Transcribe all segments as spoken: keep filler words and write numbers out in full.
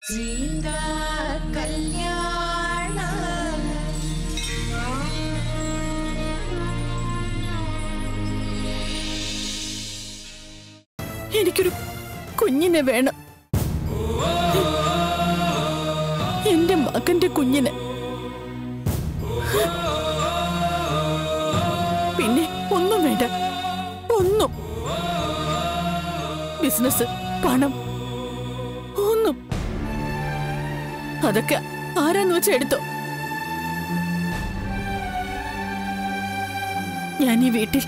സീതാ കല്യാണം. എനിക്കൊരു കുഞ്ഞിനെ വേണം, എന്റെ മകന്റെ കുഞ്ഞിനെ. പിന്നെ ഒന്നും വേണ്ട, ഒന്നും. ബിസിനസ്, പണം, ഒന്നും. അതൊക്കെ ആരാന്ന് വെച്ചാ എടുത്തോ. ഞാൻ ഈ വീട്ടിൽ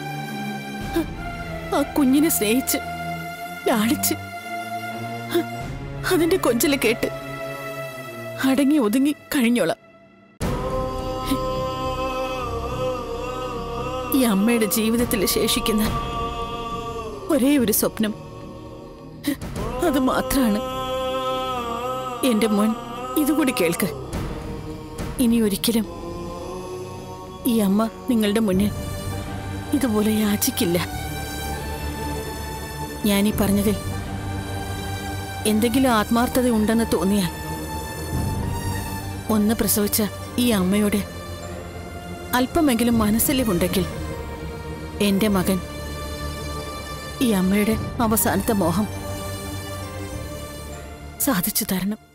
ആ കുഞ്ഞിനെ സ്നേഹിച്ച് ലാളിച്ച് അതിന്റെ കൊഞ്ചല് കേട്ട് അടങ്ങി ഒതുങ്ങി കഴിഞ്ഞോളാം. ഈ അമ്മയുടെ ജീവിതത്തിൽ ശേഷിക്കുന്ന ഒരേ ഒരു സ്വപ്നം അത് മാത്രമാണ്. എന്റെ മോൻ ഇതുകൂടി കേൾക്ക്. ഇനി ഒരിക്കലും ഈ അമ്മ നിങ്ങളുടെ മുന്നിൽ ഇതുപോലെ യാചിക്കില്ല. ഞാനീ പറഞ്ഞതിൽ എന്തെങ്കിലും ആത്മാർത്ഥത ഉണ്ടെന്ന് തോന്നിയാൽ ഒന്ന് പ്രസവിച്ച ഈ അമ്മയോട് അല്പമെങ്കിലും മനസ്സലിവുണ്ടെങ്കിൽ എന്റെ മകൻ ഈ അമ്മയുടെ അവസാനത്തെ മോഹം സാധിച്ചു തരണം.